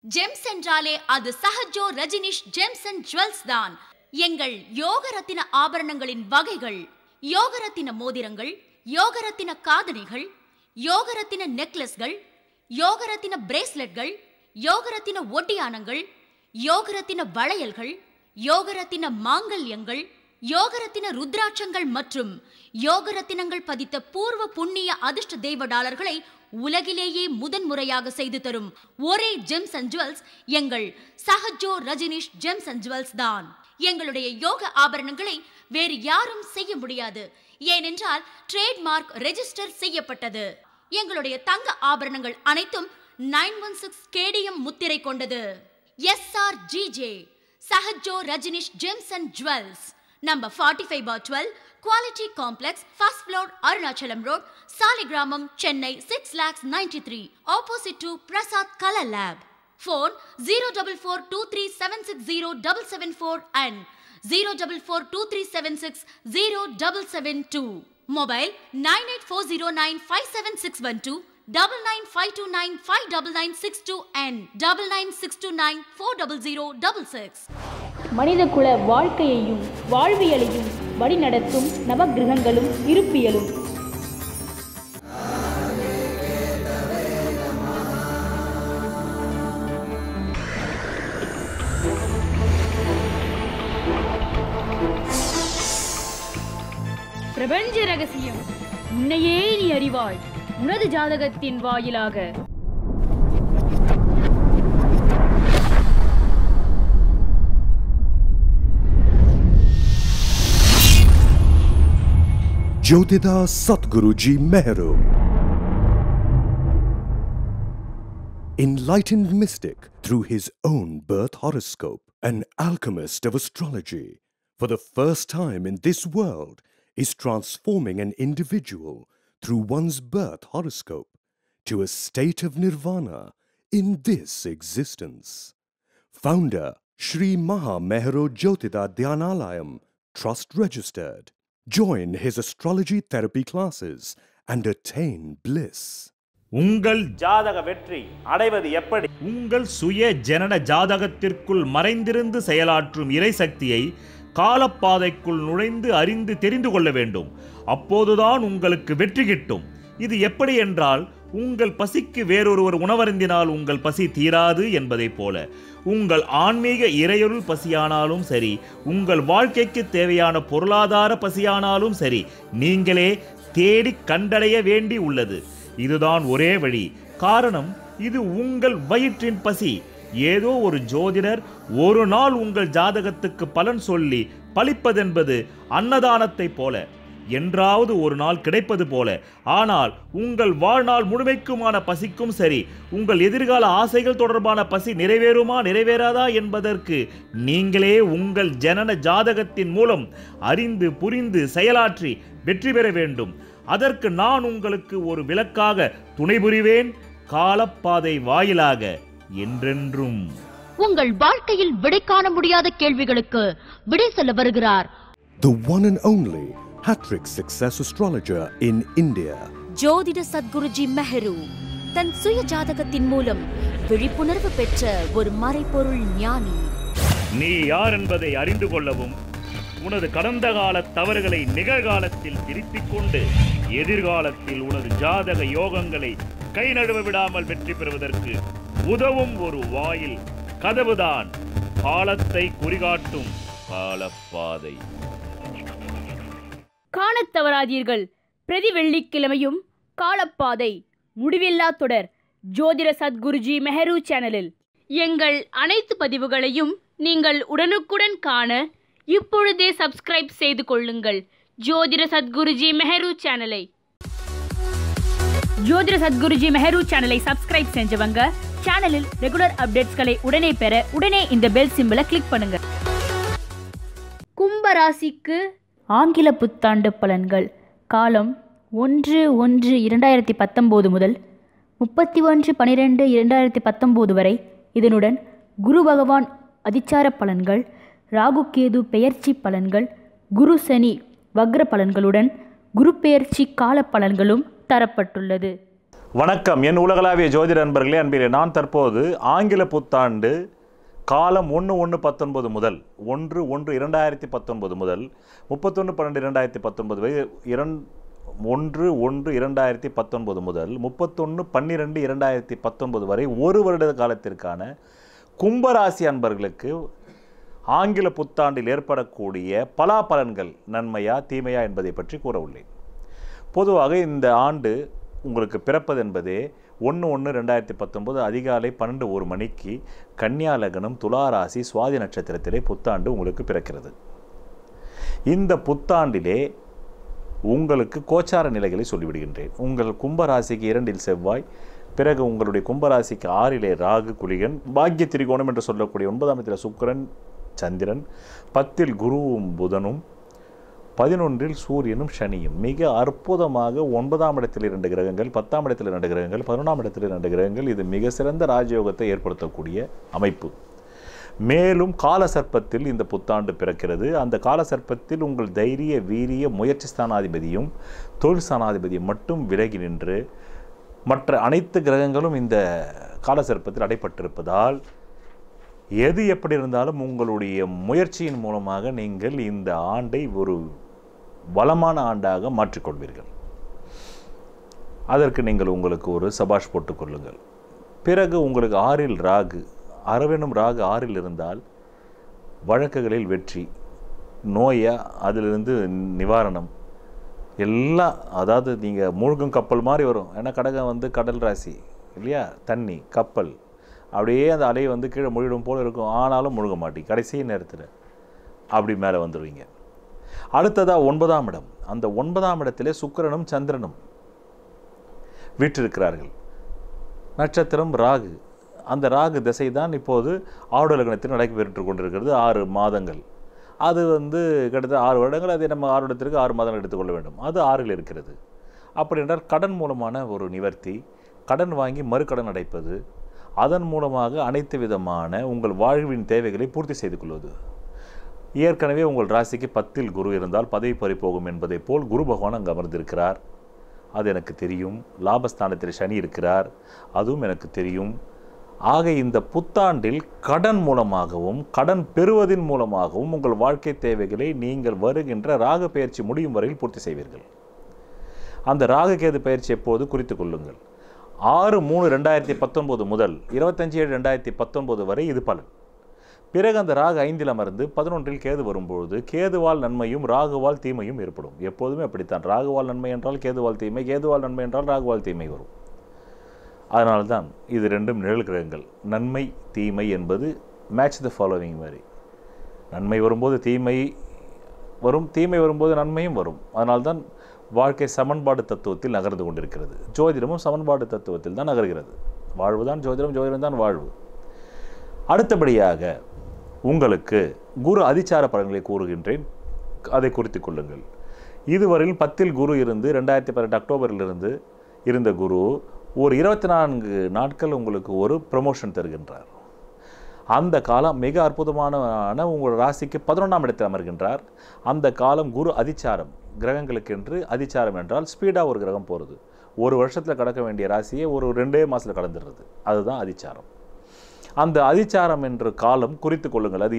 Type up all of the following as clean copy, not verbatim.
Gems என்றாலே அது Sahajo Rajinish gems and jewels தான். எங்கள் யோகரத்தின ஆபரணங்களின் வகைகள்: யோகரத்தின மோதிரங்கள், யோகரத்தின காதணிகள், யோகரத்தின நெக்லஸ்கள், யோகரத்தின பிரேஸ்லெட்கள், யோகரத்தின ஒட்டியானங்கள், யோகரத்தின வளையல்கள், யோகரத்தின மாங்கல்யங்கள், யோகரத்தின ருத்ராட்சங்கள் மற்றும் யோகரத்தினங்கள் பதித்த பூர்வ புண்ணிய அதிர்ஷ்ட தெய்வ டாலர்களை உலகிலேயே முதன்முறையாக செய்து தரும் ஒரே ஜெம்ஸ் அண்ட் ஜுவல்ஸ் எங்கள் Sahajo Rajinish gems and jewels தான். எங்களுடைய யோக ஆபரணங்களை வேறு யாரும் செய்ய முடியாது. ஏனென்றால் ட்ரேட்மார்க் ரெஜிஸ்டர் செய்யப்பட்டது. எங்களுடைய தங்க ஆபரணங்கள் அனைத்தும் 916 KDM முத்திரை கொண்டது. SRGJ Sahajo Rajinish gems and jewels, number 45/12, Quality Complex, first floor, Arunachalam Road, Saligramam, Chennai 6,93,000, opposite to Prasad Color Lab. Phone 04423760774 and 04423760772. Mobile 9840957612, 9952959962 and 99629400066. மனிதகுல வாழ்க்கையையும் வாழ்வியலையும் வழிநடத்தும் நவகிரகங்களும் இருப்பியலும். பிரபஞ்ச ரகசியம் உன்னையே நீ அறிவாய் உனது ஜாதகத்தின் வாயிலாக. Jyotida Satguruji Mehru, enlightened mystic through his own birth horoscope, an alchemist of astrology, for the first time in this world is transforming an individual through one's birth horoscope to a state of nirvana in this existence. Founder Sri Maha Mehru Jyotida Dhyanalayam, Trust Registered. Join his astrology therapy classes and attain bliss. உங்கள் ஜாதக வெற்றி அடைவது எப்படி? உங்கள் சுய ஜனன ஜாதகத்திற்குள் மறைந்திருந்து செயலாற்றும் இறைசக்தியை காலப்பாதைக்குள் நுழைந்து அறிந்து தெரிந்து கொள்ள வேண்டும். அப்போதுதான் உங்களுக்கு வெற்றி கிட்டும். இது எப்படி என்றால், உங்கள் பசிக்கு வேறொருவர் உணவருந்தினால் உங்கள் பசி தீராது என்பதைப் போல உங்கள் ஆன்மீக இறையொருள் பசியானாலும் சரி, உங்கள் வாழ்க்கைக்கு தேவையான பொருளாதார பசியானாலும் சரி, நீங்களே தேடி கண்டடைய வேண்டி உள்ளது. இதுதான் ஒரே வழி. காரணம், இது உங்கள் வயிற்றின் பசி. ஏதோ ஒரு ஜோதிடர் ஒரு நாள் உங்கள் ஜாதகத்துக்கு பலன் சொல்லி பலிப்பதென்பது அன்னதானத்தை போல, என்றாவது ஒரு நாள் கிடைப்பது போல. ஆனால் உங்கள் வாழ்நாள் முழுமைக்குமான பசிக்கும் சரி, உங்கள் எதிர்கால ஆசைகள் தொடர்பான பசி நிறைவேறுமா நிறைவேறாதா என்பதற்கு நீங்களே உங்கள் ஜனன ஜாதகத்தின் மூலம் அறிந்து புரிந்து செயலாற்றி வெற்றி பெற வேண்டும். அதற்கு நான் உங்களுக்கு ஒரு விளக்காக துணை புரிவேன், காலப்பாதை வாயிலாக என்றென்றும். உங்கள் வாழ்க்கையில் விடை காண முடியாத கேள்விகளுக்கு விடை சொல்ல வருகிறார் The one and only hat-trick success astrologer in India. ஜோதிட சத்குருஜி மெஹரு தன் சுய ஜாதகத்தின் மூலம் விழிப்புணர்வு பெற்ற ஒரு மறைபொருள் ஞானி. நீ யார் என்பதை அறிந்து கொள்ளவும், உனது கடந்த கால தவறுகளை நிகழ்காலத்தில் திருத்திக் கொண்டு எதிர்காலத்தில் உனது ஜாதக யோகங்களை கை நழுவ விடாமல் வெற்றி பெறுவதற்கு உதவும் ஒரு வாயில் கதவுதான் காலத்தை குறிகாட்டும் காலப்பாதை. காணத் தவறாதீர்கள். பிரதி வெள்ளிக்கிழமையும் காலப்பாதை முடிவில்லா தொடர் ஜோதிட சத்குருஜி மெஹரு சேனலில். எங்கள் அனைத்து பதிவுகளையும் நீங்கள் உடனுக்குடன் காண இப்பொழுதே சப்ஸ்கிரைப் செய்து கொள்ளுங்கள் ஜோதிட சத்குருஜி மெஹரு சேனலை. ஜோதிட சத்குருஜி மெஹரு சேனலை சப்ஸ்கிரைப் செஞ்சவங்க சேனலில் ரெகுலர் அப்டேட்ஸ்களை உடனே பெற உடனே இந்த பெல் சிம்பிளை கிளிக் பண்ணுங்க. கும்பராசிக்கு ஆங்கில புத்தாண்டு பலன்கள். காலம் 1/1/2019 முதல் 31/12/2019 வரை. இதனுடன் குரு பகவான் அதிச்சார பலன்கள், ராகு கேது பெயர்ச்சி பலன்கள், குரு சனி வக்ர பலன்களுடன் குரு பெயர்ச்சி கால பலன்களும் தரப்பட்டுள்ளது. வணக்கம் என் உலகளாவிய ஜோதிட நண்பர்களே, அன்பிலே நான் தற்போது ஆங்கில புத்தாண்டு காலம் 1/1/19 முதல் 1/1/2019 முதல் 31/12/2019 வரை 1/1/2019 முதல் 31/12/2019 வரை ஒரு வருட காலத்திற்கான கும்பராசி அன்பர்களுக்கு ஆங்கில புத்தாண்டில் ஏற்படக்கூடிய பலாபலன்கள் நன்மையா தீமையா என்பதை பற்றி கூற உள்ளேன். பொதுவாக இந்த ஆண்டு உங்களுக்கு பிறப்பது என்பதே 1/1/2019 அதிகாலை 12:01 மணிக்கு கன்னியா லக்னம் துளாராசி சுவாதி நட்சத்திரத்திலே புத்தாண்டு உங்களுக்கு பிறக்கிறது. இந்த புத்தாண்டிலே உங்களுக்கு கோச்சார நிலைகளை சொல்லிவிடுகின்றேன். உங்கள் கும்பராசிக்கு 2 செவ்வாய், பிறகு உங்களுடைய கும்பராசிக்கு 6 ராகு குளிகன், பாக்கிய திரிகோணம் என்று சொல்லக்கூடிய 9ஆம் இடத்தில் சுக்கிரன் சந்திரன், 10 குருவும் புதனும், 11 சூரியனும் சனியும். மிக அற்புதமாக 9ஆம் இடத்தில் 2 கிரகங்கள், 10ஆம் இடத்தில் 2 கிரகங்கள், 11ஆம் இடத்தில் 2 கிரகங்கள். இது மிக சிறந்த ராஜயோகத்தை ஏற்படுத்தக்கூடிய அமைப்பு. மேலும் காலசர்ப்பத்தில் இந்த புத்தாண்டு பிறக்கிறது. அந்த காலசர்ப்பத்தில் உங்கள் தைரிய வீரிய முயற்சி ஸ்தானாதிபதியும் தொழில் ஸ்தானாதிபதியும் மட்டும் விலகி நின்று மற்ற அனைத்து கிரகங்களும் இந்த காலசர்ப்பத்தில் அடைப்பட்டிருப்பதால் எது எப்படி இருந்தாலும் உங்களுடைய முயற்சியின் மூலமாக நீங்கள் இந்த ஆண்டை ஒரு வளமான ஆண்டாக மாற்றிக்கொள்வீர்கள். அதற்கு நீங்கள் உங்களுக்கு ஒரு சபாஷ் போட்டுக்கொள்ளுங்கள். பிறகு உங்களுக்கு 6 ராகு, அரவெனும் ராகு 6 இருந்தால் வழக்குகளில் வெற்றி, நோயா அதிலிருந்து நிவாரணம் எல்லாம். அதாவது நீங்கள் மூழ்கும் கப்பல் மாதிரி வரும். ஏன்னா கடகம் கடல் ராசி இல்லையா, தண்ணி கப்பல் அப்படியே அந்த அலை கீழே முழுடும் போல் இருக்கும். ஆனாலும் முழுக மாட்டீங்க. கடைசி நேரத்தில் அப்படி மேலே வந்துடுவீங்க. அடுத்ததாக 9ஆம் இடம். அந்த 9ஆம் இடத்திலே சுக்கிரனும் சந்திரனும் வீற்றிருக்கிறார்கள். நட்சத்திரம் ராகு. அந்த ராகு திசை தான் இப்போது ஆடு லக்னத்தில் நடைபெற்று கொண்டிருக்கிறது. 6 மாதங்கள். அது கிட்டத்தட்ட 6 வருடங்கள். அதை நம்ம 6 இடத்திற்கு 6 மாதங்கள் எடுத்துக்கொள்ள வேண்டும். அது 6 இருக்கிறது. அப்படி என்றால் கடன் மூலமான ஒரு நிவர்த்தி, கடன் வாங்கி மறுக்கடன் அடைப்பது, அதன் மூலமாக அனைத்து விதமான உங்கள் வாழ்வின் தேவைகளை பூர்த்தி செய்து கொள்வது. ஏற்கனவே உங்கள் ராசிக்கு 10 குரு இருந்தால் பதவி பறிபோகும் என்பதை போல் குரு பகவான் அங்கு அமர்ந்திருக்கிறார். அது எனக்கு தெரியும். லாபஸ்தானத்தில் சனி இருக்கிறார், அதுவும் எனக்கு தெரியும். ஆக இந்த புத்தாண்டில் கடன் மூலமாகவும் கடன் பெறுவதன் மூலமாகவும் உங்கள் வாழ்க்கை தேவைகளை நீங்கள் வருகின்ற ராகு பயிற்சி முடியும் வரையில் பூர்த்தி செய்வீர்கள். அந்த ராகு கேது பயிற்சி எப்போது குறித்து கொள்ளுங்கள். 6/3/2019 முதல் 25/7/2019 வரை இது பலன். பிறகு அந்த ராகு 5 அமர்ந்து 11 கேது வரும்பொழுது கேதுவால் நன்மையும் ராகுவால் தீமையும் ஏற்படும். எப்போதுமே அப்படித்தான். ராகுவால் நன்மை என்றால் கேதுவால் தீமை, கேதுவால் நன்மை என்றால் ராகுவால் தீமை வரும். அதனால்தான் இது 2 நிழல் கிரகங்கள். நன்மை தீமை என்பது மேட்ச் த ஃபாலோவிங் மாதிரி. நன்மை வரும்போது தீமை வரும், தீமை வரும்போது நன்மையும் வரும். அதனால்தான் வாழ்க்கை சமன்பாடு தத்துவத்தில் நகர்ந்து கொண்டிருக்கிறது. ஜோதிடமும் சமன்பாடு தத்துவத்தில் தான் நகர்கிறது. வாழ்வு தான் ஜோதிடம், ஜோதிடம் தான் வாழ்வு. அடுத்தபடியாக உங்களுக்கு குரு அதிச்சார பலன்களை கூறுகின்றேன். அதை குறித்து கொள்ளுங்கள். இதுவரையில் 10 குரு இருந்து 2018 அக்டோபரிலிருந்து இருந்த குரு ஒரு 24 நாட்கள் உங்களுக்கு ஒரு ப்ரமோஷன் தருகின்றார். அந்த காலம் மிக அற்புதமான உங்கள் ராசிக்கு 11ஆம் இடத்தில் அமர்கின்றார். அந்த காலம் குரு அதிச்சாரம். கிரகங்களுக்கு என்று அதிச்சாரம் என்றால் ஸ்பீடாக ஒரு கிரகம் போகிறது. ஒரு வருஷத்தில் கடக்க வேண்டிய ராசியை ஒரு 2 மாதத்தில் கடந்துடுறது. அதுதான் அதிச்சாரம். அந்த அதிச்சாரம் என்ற காலம் குறித்து கொள்ளுங்கள். அது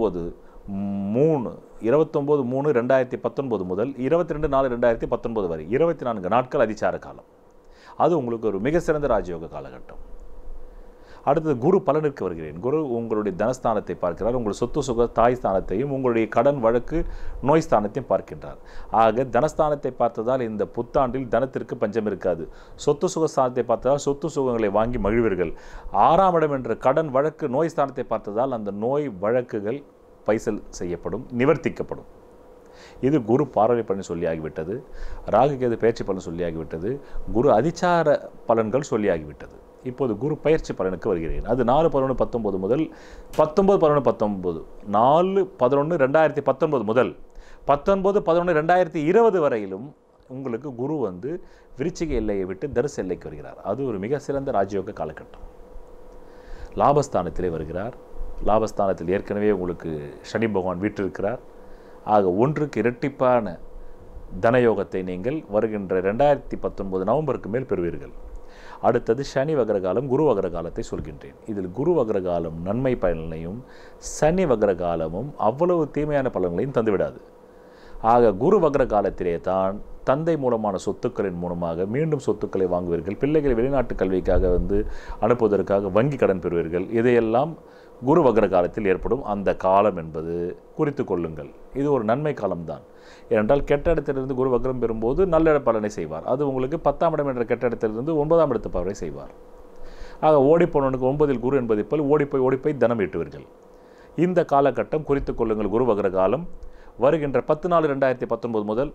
29/3/2019 முதல் 22/4/2019 வரை 24 நாட்கள் அதிச்சார காலம். அது உங்களுக்கு ஒரு மிக சிறந்த ராஜயோக காலகட்டம். அடுத்தது குரு பலனுக்கு வருகிறேன். குரு உங்களுடைய தனஸ்தானத்தை பார்க்கிறார். உங்கள் சொத்து சுக தாய் ஸ்தானத்தையும் உங்களுடைய கடன் வழக்கு நோய் ஸ்தானத்தையும் பார்க்கின்றார். ஆக தனஸ்தானத்தை பார்த்ததால் இந்த புத்தாண்டில் தனத்திற்கு பஞ்சம் இருக்காது. சொத்து சுக ஸ்தானத்தை பார்த்ததால் சொத்து சுகங்களை வாங்கி மகிழ்வீர்கள். 6ஆம் இடம் என்ற கடன் வழக்கு நோய் ஸ்தானத்தை பார்த்ததால் அந்த நோய் வழக்குகள் பைசல் செய்யப்படும், நிவர்த்திக்கப்படும். இது குரு பார்வை பலன் சொல்லியாகிவிட்டது. ராகு கேது பயிற்சி பலன் சொல்லியாகிவிட்டது. குரு அதிச்சார பலன்கள் சொல்லியாகிவிட்டது. இப்போது குரு பயிற்சி பலனுக்கு வருகிறேன். அது 4/11/19 முதல் 19/11/19 4/11/2019 முதல் 19/11/2020 வரையிலும் உங்களுக்கு குரு விருச்சிக எல்லையை விட்டு தனுசு எல்லைக்கு வருகிறார். அது ஒரு மிக சிறந்த ராஜயோக காலகட்டம். லாபஸ்தானத்திலே வருகிறார். லாபஸ்தானத்தில் ஏற்கனவே உங்களுக்கு சனி பகவான் வீற்றிருக்கிறார். ஆக 1க்கு இரட்டிப்பான தனயோகத்தை நீங்கள் வருகின்ற 2019 நவம்பருக்கு மேல் பெறுவீர்கள். அடுத்தது சனி வக்ர காலம், குரு வக்ர காலத்தை சொல்கின்றேன். இதில் குரு வக்ர காலம் நன்மை பலனையும் சனி வக்ர காலமும் அவ்வளவு தீமையான பலன்களையும் தந்துவிடாது. ஆக குரு வக்ர காலத்திலே தான் தந்தை மூலமான சொத்துக்களின் மூலமாக மீண்டும் சொத்துக்களை வாங்குவீர்கள், பிள்ளைகளை வெளிநாட்டு கல்விக்காக அனுப்புவதற்காக வங்கி கடன் பெறுவீர்கள். இதையெல்லாம் குரு வக்ர காலத்தில் ஏற்படும் அந்த காலம் என்பது குறித்து கொள்ளுங்கள். இது ஒரு நன்மை காலம்தான். ஏனென்றால் கெட்ட இடத்திலிருந்து குரு வக்ரம் பெறும்போது நல்ல பலனை செய்வார். அது உங்களுக்கு 10ஆம் இடம் என்ற கெட்ட இடத்திலிருந்து 9ஆம் இடத்து பலனை செய்வார். ஆக ஓடிப்போனவனுக்கு 9இல் குரு என்பதை போல் ஓடிப்போய் தனம் ஈட்டுவீர்கள். இந்த காலகட்டம் குறித்து கொள்ளுங்கள். குரு வக்ர காலம் வருகின்ற 10/4/2019 முதல்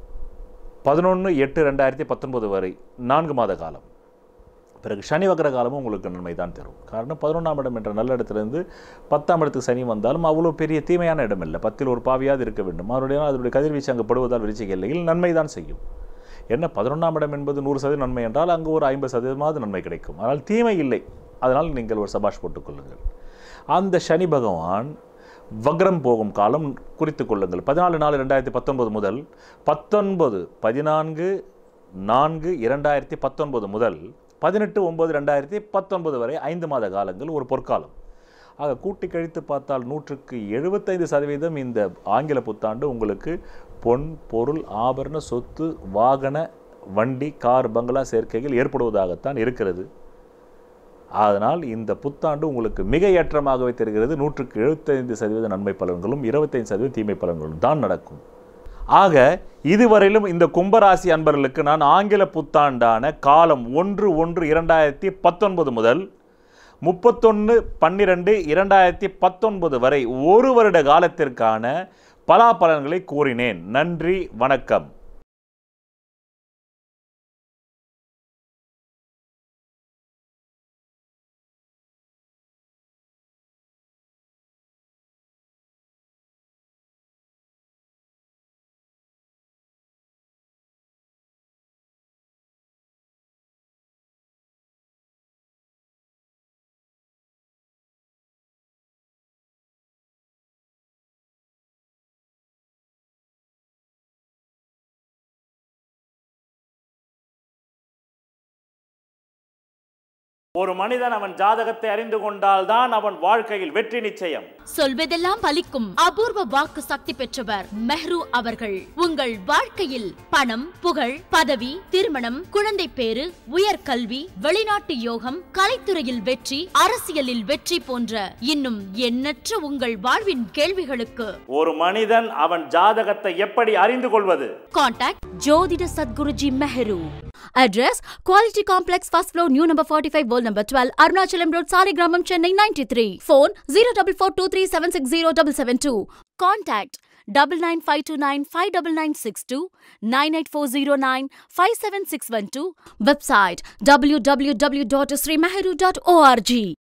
11/8/2019 வரை 4 மாத காலம். பிறகு சனி வக்ர காலமும் உங்களுக்கு நன்மை தான் தரும். காரணம் 11ஆம் இடம் என்ற நல்ல இடத்திலிருந்து 10ஆம் இடத்துக்கு சனி வந்தாலும் அவ்வளோ பெரிய தீமையான இடம் இல்லை. 10இல் ஒரு பாவியாவது இருக்க வேண்டும். அதனுடைய கதிர்வீச்சு அங்கு படுவதால் விருச்சிக எல்லையில் நன்மை தான் செய்யும். என்ன 11ஆம் இடம் என்பது 100% நன்மை என்றால் அங்கு ஒரு 50% நன்மை கிடைக்கும். ஆனால் தீமை இல்லை. அதனால் நீங்கள் ஒரு சபாஷ் போட்டுக்கொள்ளுங்கள். அந்த சனி பகவான் வக்ரம் போகும் காலம் குறித்து கொள்ளுங்கள். 14/4/2019 முதல் 14/4/2019 முதல் 18/9/2019 வரை 5 மாத காலங்கள் ஒரு பொற்காலம். ஆக கூட்டி கழித்து பார்த்தால் 175% இந்த ஆங்கில புத்தாண்டு உங்களுக்கு பொன், பொருள், ஆபரண, சொத்து, வாகன, வண்டி, கார், பங்களா சேர்க்கைகள் ஏற்படுவதாகத்தான் இருக்கிறது. அதனால் இந்த புத்தாண்டு உங்களுக்கு மிக ஏற்றமாகவே தெரிகிறது. 175% நன்மை பலன்களும் 25% தீமை பலன்களும் தான் நடக்கும். ஆக இதுவரையிலும் இந்த கும்பராசி அன்பர்களுக்கு நான் ஆங்கில புத்தாண்டான காலம் 1/1/2019 முதல் 31/12/2019 வரை ஒரு வருட காலத்திற்கான பலாபலன்களை கூறினேன். நன்றி, வணக்கம். ஒரு மனிதன் அவன் ஜாதகத்தை அறிந்து கொண்டால் தான் அவன் வாழ்க்கையில் வெற்றி நிச்சயம். சொல்வதெல்லாம் பலிக்கும் அபூர்வ வாக்கு சக்தி பெற்றவர் மெஹ்ரு அவர்கள். உங்கள் வாழ்க்கையில் பணம், புகழ், பதவி, திருமணம், குழந்தை பேறு, உயர்கல்வி, வெளிநாட்டு யோகம், கலைத்துறையில் வெற்றி, அரசியலில் வெற்றி போன்ற இன்னும் எண்ணற்ற உங்கள் வாழ்வின் கேள்விகளுக்கு ஒரு மனிதன் அவன் ஜாதகத்தை எப்படி அறிந்து கொள்வது? கான்டாக்ட் ஜோதிட Sadguruji Mehru. Address Quality Complex, first floor, new number 45, wall number 12, Arunachalam Road, Saligramam, Chennai 93. Phone 0442376072. Contact 9952959962, 98409 57612. Website www.srimeheru.org.